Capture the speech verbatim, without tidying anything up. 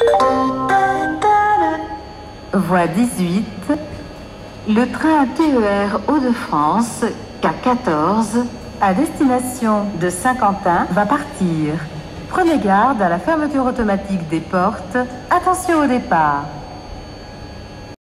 Voie dix-huit. Le train T E R Hauts-de-France K quatorze à destination de Saint-Quentin va partir. Prenez garde à la fermeture automatique des portes. Attention au départ.